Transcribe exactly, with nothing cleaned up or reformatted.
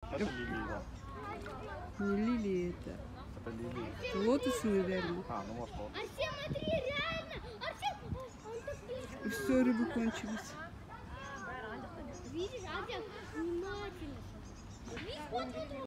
Это лилия. Не лилии это. Это лилия. Это лотосы, наверное. А, ну может вот. Артем, смотри, реально! Артем, он так близко. И все, рыбы кончились. Видишь, Артем, внимательно. Видишь, смотри.